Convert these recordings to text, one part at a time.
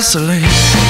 gasoline.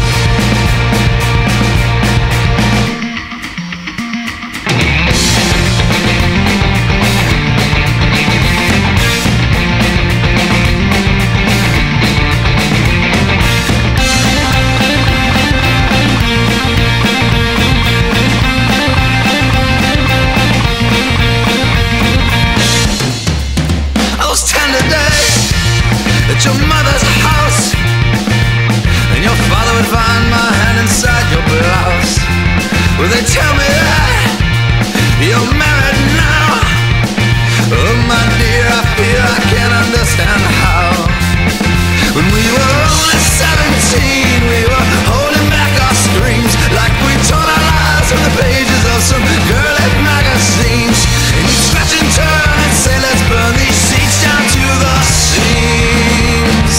Those tender days at your mother's house, and your father would find my hand inside your blouse. Well, they tell me that you're married now. Oh my dear, I feel I can't understand how. When we were only 17, we were holding back our screams like we told our lives from the pages of some girly magazines. And you'd scratch and turn and say, let's burn these seats down to the seams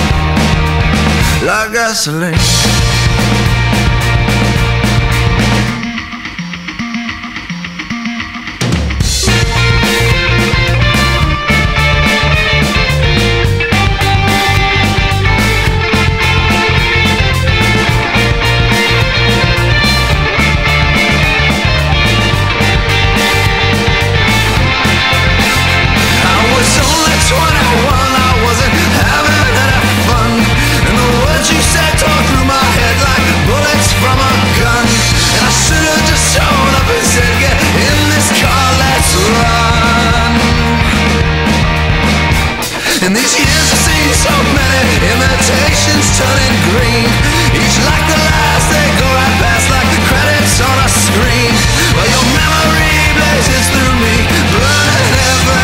like gasoline. And these years have seen so many imitations turning green. Each like the last, they go right past like the credits on a screen. Well, your memory blazes through me, burning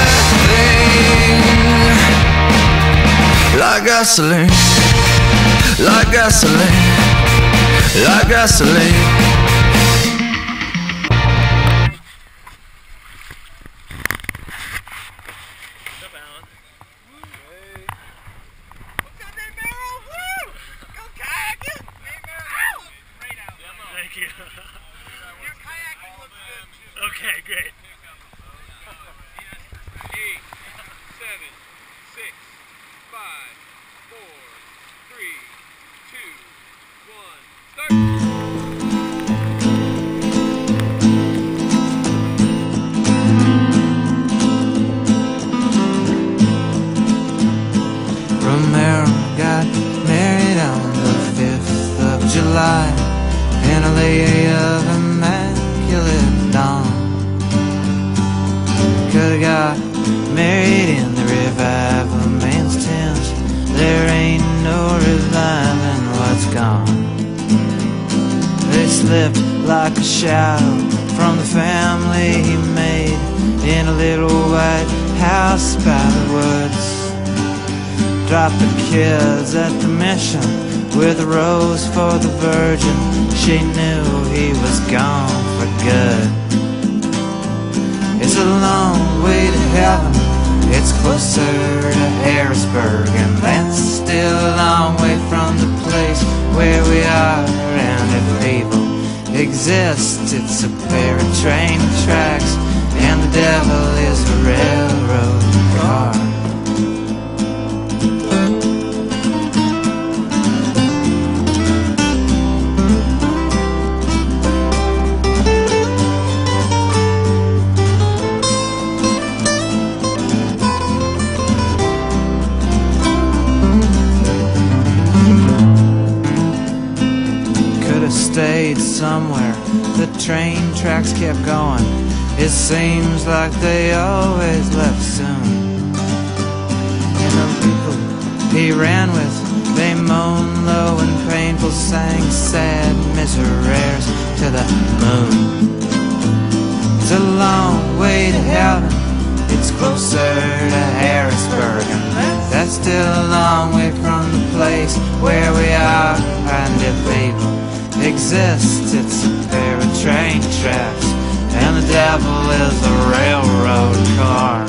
everything like gasoline, like gasoline, like gasoline. Thank you. Your kayaking looks good too. Okay, great. 8, 7, 6, 5, 4, 3, 2, 1, start. Romero got married on the 5th of July in a lady of immaculate dawn. Could've got married in the revival man's tent. There ain't no reviving what's gone. They slipped like a shadow from the family he made in a little white house by the woods. Dropped the kids at the mission with a rose for the Virgin. She knew he was gone for good. It's a long way to heaven, it's closer to Harrisburg, and that's still a long way from the place where we are. And if people exist, it's a pair of train tracks, and the devil is a railroad car. Stayed somewhere, the train tracks kept going. It seems like they always left soon. And the people he ran with, they moaned low and painful, sang sad misereres to the moon. It's a long way to heaven, it's closer to Harrisburg, and that's still a long way from the place where we are. And if people exist, it's a pair of train tracks, and the devil is a railroad car.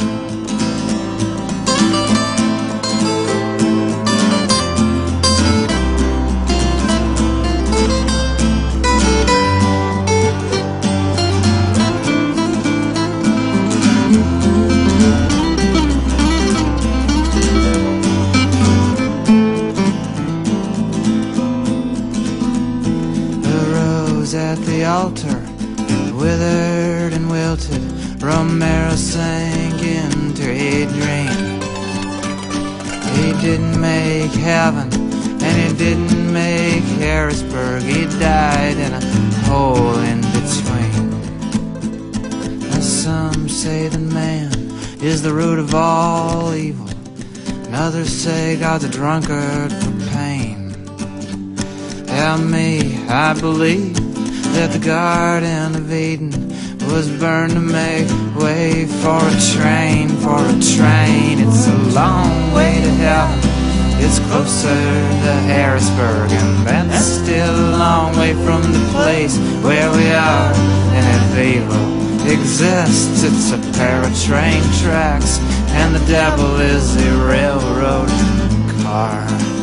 planted, Romero sank into a dream. He didn't make heaven, and he didn't make Harrisburg. He died in a hole in between. Now some say that man is the root of all evil, and others say God's a drunkard for pain. Tell me, I believe that the Garden of Eden was burned to make way for a train, for a train. It's a long way to heaven, it's closer to Harrisburg, and that's still a long way from the place where we are. And if evil exists, it's a pair of train tracks, and the devil is a railroad car.